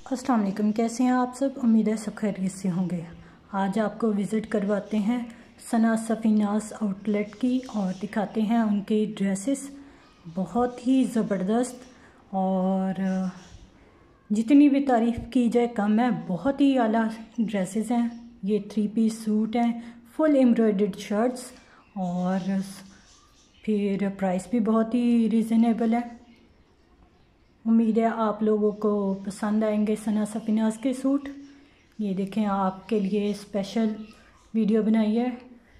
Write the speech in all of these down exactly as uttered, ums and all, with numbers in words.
अस्सलाम वालेकुम, कैसे हैं आप सब। उम्मीद है सब खैरियत से होंगे। आज आपको विज़िट करवाते हैं सना सफ़ीनाज़ आउटलेट की और दिखाते हैं उनकी ड्रेसेस। बहुत ही ज़बरदस्त और जितनी भी तारीफ़ की जाए कम है। बहुत ही आला ड्रेसेस हैं। ये थ्री पीस सूट हैं, फुल एम्ब्रॉयडर्ड शर्ट्स और फिर प्राइस भी बहुत ही रीज़नेबल है। उम्मीद है आप लोगों को पसंद आएंगे सना सफ़ीनाज़ के सूट। ये देखें, आपके लिए स्पेशल वीडियो बनाई है।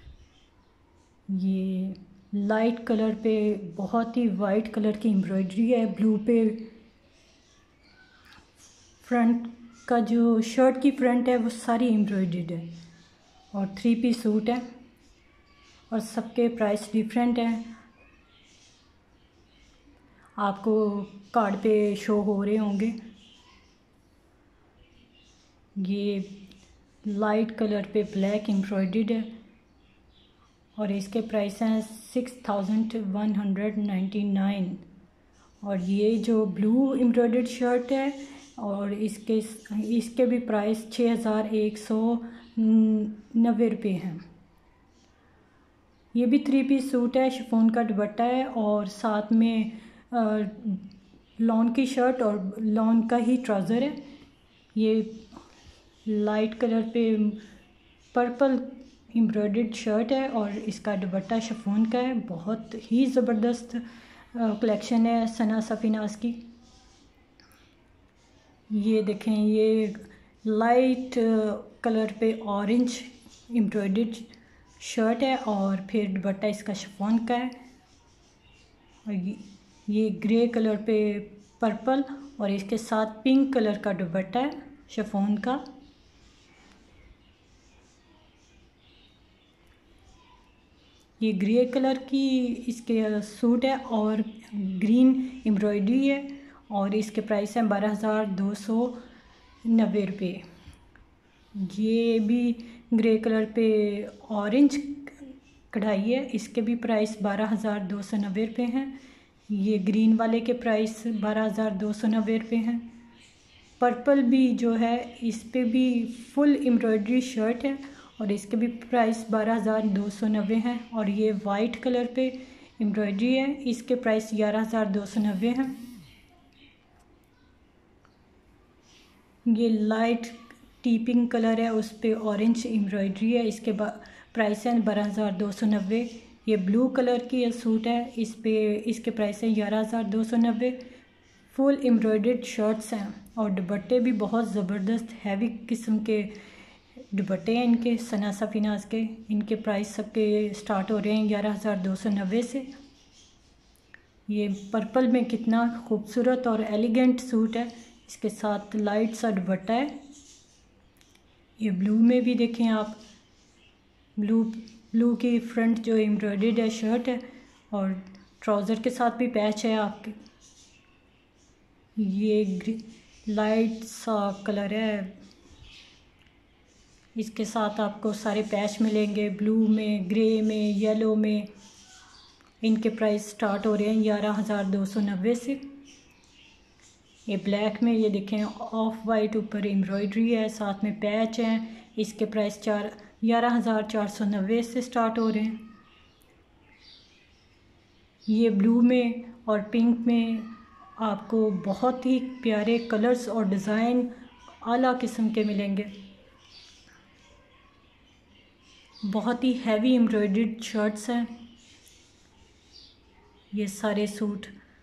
ये लाइट कलर पे बहुत ही वाइट कलर की एम्ब्रॉयडरी है। ब्लू पे फ्रंट का जो शर्ट की फ्रंट है वो सारी एम्ब्रॉयडर्ड है और थ्री पीस सूट है और सबके प्राइस डिफरेंट हैं। आपको कार्ड पे शो हो रहे होंगे। ये लाइट कलर पे ब्लैक एम्ब्रॉयडर्ड है और इसके प्राइस हैं six thousand one hundred ninety nine. और ये जो ब्लू एम्ब्रॉयडर्ड शर्ट है और इसके इसके भी प्राइस छः हज़ार एक सौ नब्बे रुपये हैं। ये भी थ्री पीस सूट है, शिफॉन का दुपट्टा है और साथ में लॉन की शर्ट और लॉन का ही ट्राउज़र है। ये लाइट कलर पे पर्पल एम्ब्रॉयडर्ड शर्ट है और इसका दुपट्टा शिफॉन का है। बहुत ही ज़बरदस्त कलेक्शन है सना सफ़ीनाज़ की। ये देखें, ये लाइट कलर पे ऑरेंज एम्ब्रॉयडर्ड शर्ट है और फिर दुपट्टा इसका शिफॉन का है। और ये, ये ग्रे कलर पे पर्पल और इसके साथ पिंक कलर का दुपट्टा है शिफॉन का। ये ग्रे कलर की इसके सूट है और ग्रीन एम्ब्रॉयडरी है और इसके प्राइस हैं बारह हज़ार दो सौ नब्बे रुपये। ये भी ग्रे कलर पे ऑरेंज कढ़ाई है, इसके भी प्राइस बारह हज़ार दो सौ नब्बे रुपये हैं। ये ग्रीन वाले के प्राइस बारह हज़ार दो सौ नब्बे रुपये हैं। पर्पल भी जो है इस पे भी फुल एम्ब्रॉयडरी शर्ट है और इसके भी प्राइस बारह हज़ार दो सौ नब्बे हैं। और ये वाइट कलर पे एम्ब्रॉयडरी है, इसके प्राइस ग्यारह हज़ार दो सौ नब्बे हैं। ये लाइट टी पिंक कलर है, उस पे ऑरेंज एम्ब्रॉयडरी है, इसके प्राइस है बारह हज़ार दो सौ नब्बे। ये ब्लू कलर की सूट है, इस पे इसके प्राइस है ग्यारह हज़ार दो सौ नब्बे। फुल एम्ब्रॉयडर्ड शर्ट्स हैं और दुपट्टे भी बहुत ज़बरदस्त हैवी किस्म के दुपट्टे हैं इनके सना सफ़ीनाज़ के। इनके प्राइस सबके स्टार्ट हो रहे हैं ग्यारह हज़ार दो सौ नब्बे से। ये पर्पल में कितना खूबसूरत और एलिगेंट सूट है, इसके साथ लाइट सा दुपट्टा है। ये ब्लू में भी देखें आप, ब्लू ब्लू की फ्रंट जो एम्ब्रॉयडर्ड है शर्ट है और ट्राउज़र के साथ भी पैच है आपके। ये लाइट सा कलर है, इसके साथ आपको सारे पैच मिलेंगे ब्लू में, ग्रे में, येलो में। इनके प्राइस स्टार्ट हो रहे हैं ग्यारह हज़ार दो सौ नब्बे से। ये ब्लैक में ये देखें ऑफ वाइट ऊपर एम्ब्रॉयडरी है, साथ में पैच हैं, इसके प्राइस चार ग्यारह हज़ार चार सौ नब्बे से स्टार्ट हो रहे हैं। ये ब्लू में और पिंक में आपको बहुत ही प्यारे कलर्स और डिज़ाइन आला किस्म के मिलेंगे। बहुत ही हैवी एम्ब्रॉयडर्ड शर्ट्स हैं ये सारे सूट।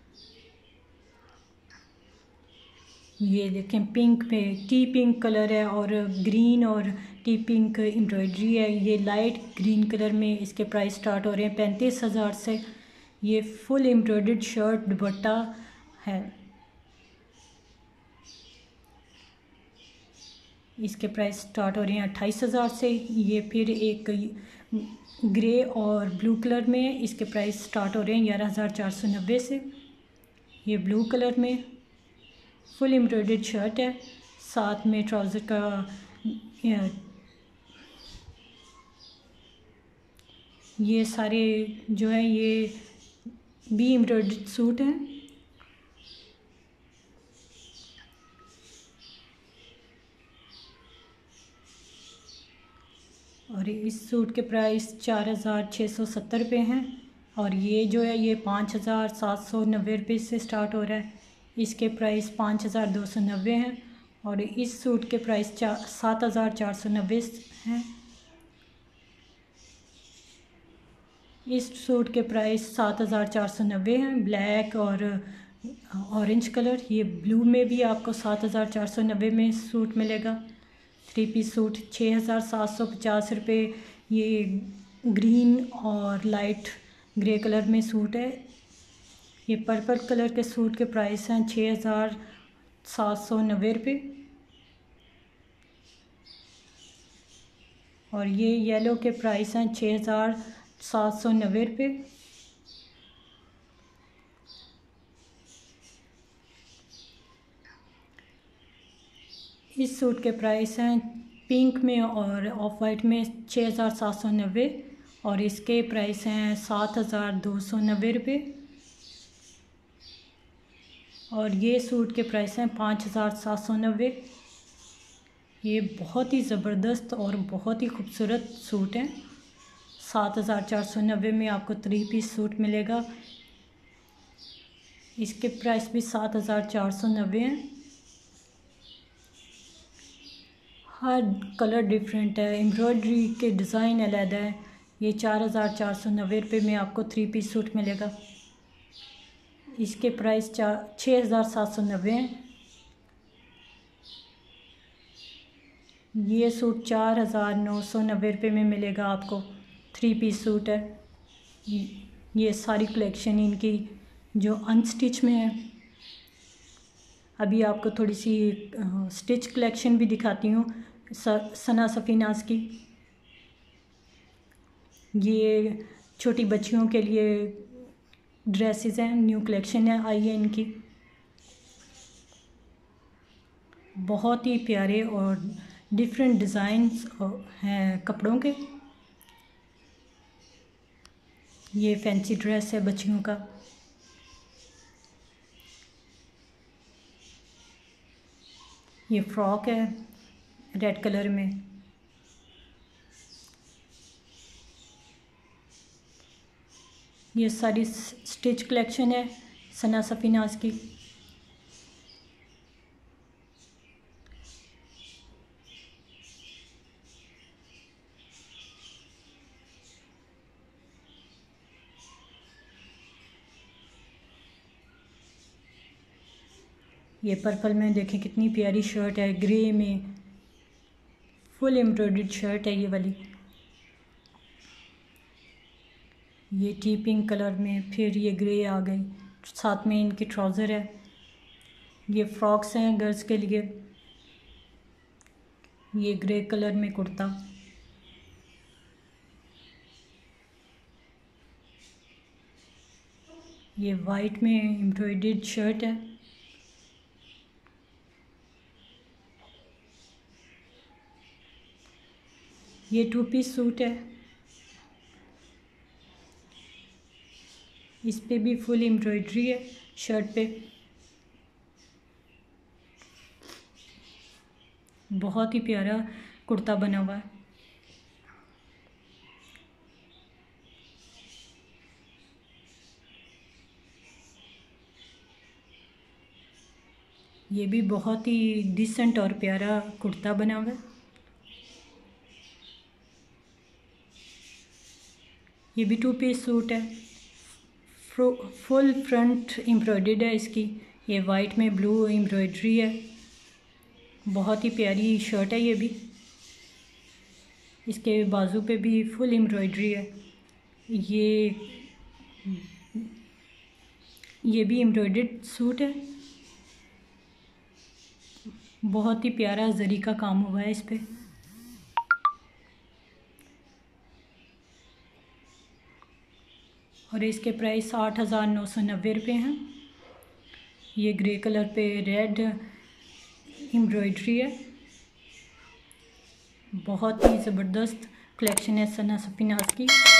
ये देखें, पिंक में टी पिंक कलर है और ग्रीन और टी पिंक एम्ब्रॉयडरी है। ये लाइट ग्रीन कलर में इसके प्राइस स्टार्ट हो रहे हैं पैंतीस हज़ार से। ये फुल एम्ब्रॉयडर्ड शर्ट दुपट्टा है, इसके प्राइस स्टार्ट हो रहे हैं अट्ठाईस हज़ार से। ये फिर एक ग्रे और ब्लू कलर में, इसके प्राइस स्टार्ट हो रहे हैं ग्यारह हज़ार चार सौ नब्बे से। ये ब्लू कलर में फुल एम्ब्रॉयडर्ड शर्ट है, साथ में ट्राउज़र का ये सारे जो है ये भी एम्ब्रॉयडर्ड सूट हैं। और इस सूट के प्राइस चार हज़ार छः सौ सत्तर रुपये हैं। और ये जो है ये पाँच हज़ार सात सौ नब्बे रुपये से स्टार्ट हो रहा है। इसके प्राइस पाँच हज़ार दो सौ नब्बे हैं और इस सूट के प्राइस चार सात हज़ार चार सौ नब्बे हैं। इस सूट के प्राइस सात हज़ार चार सौ नब्बे हैं। ब्लैक और ऑरेंज कलर, ये ब्लू में भी आपको सात हज़ार चार सौ नब्बे में सूट मिलेगा। थ्री पीस सूट छः हज़ार सात सौ पचास रुपये। ये ग्रीन और लाइट ग्रे कलर में सूट है। ये पर्पल कलर के सूट के प्राइस हैं छः हज़ार सात सौ नब्बे रुपये। और ये येलो के प्राइस हैं छः हज़ार सात सौ नब्बे रुपये। इस सूट के प्राइस हैं पिंक में और ऑफ वाइट में छः हज़ार सात सौ नब्बे और इसके प्राइस हैं सात हज़ार दो सौ नब्बे रुपये। और ये सूट के प्राइस हैं पाँच हज़ार सात सौ नब्बे। ये बहुत ही ज़बरदस्त और बहुत ही खूबसूरत सूट हैं। सात हज़ार चार सौ नब्बे में आपको थ्री पीस सूट मिलेगा। इसके प्राइस भी सात हज़ार चार सौ नब्बे हैं। हर कलर डिफरेंट है, एम्ब्रॉयडरी के डिज़ाइन अलग है। ये चार हज़ार चार सौ नब्बे रुपये में आपको थ्री पीस सूट मिलेगा। इसके प्राइस चार छः हज़ार सात सौ नब्बे हैं। ये सूट चार हज़ार नौ सौ नब्बे रुपये में मिलेगा आपको। थ्री पीस सूट है। ये सारी कलेक्शन इनकी जो अनस्टिच में है। अभी आपको थोड़ी सी स्टिच कलेक्शन भी दिखाती हूँ सना सफ़ीनाज़ की। ये छोटी बच्चियों के लिए ड्रेसेस हैं, न्यू कलेक्शन है आई है इनकी। बहुत ही प्यारे और डिफरेंट डिज़ाइंस हैं कपड़ों के। ये फैंसी ड्रेस है बच्चियों का। ये फ्रॉक है रेड कलर में। ये सारी स्टिच कलेक्शन है सना सफ़ीनाज़ की। ये पर्पल में देखें कितनी प्यारी शर्ट है, ग्रे में फुल एम्ब्रॉयडर्ड शर्ट है ये वाली। ये टी पिंक कलर में, फिर ये ग्रे आ गई, साथ में इनके ट्राउज़र है। ये फ्रॉक्स हैं गर्ल्स के लिए। ये ग्रे कलर में कुर्ता। ये वाइट में एम्ब्रॉयडर्ड शर्ट है। ये टू पीस सूट है। इस पे भी फुल एम्ब्रॉयडरी है शर्ट पे। बहुत ही प्यारा कुर्ता बना हुआ है। ये भी बहुत ही डिसेंट और प्यारा कुर्ता बना हुआ है। ये भी टू पीस सूट है। फुल फ्रंट एम्ब्रॉयडर्ड है इसकी। ये वाइट में ब्लू एम्ब्रॉयडरी है। बहुत ही प्यारी शर्ट है ये भी। इसके बाजू पे भी फुल एम्ब्रॉयडरी है। ये ये भी एम्ब्रॉयडर्ड सूट है। बहुत ही प्यारा जरी का काम हुआ है इस पे। और इसके प्राइस आठ हज़ार नौ सौ नब्बे रुपये हैं। ये ग्रे कलर पे रेड एम्ब्रॉयडरी है। बहुत ही ज़बरदस्त कलेक्शन है सना सफ़ीनाज़ की।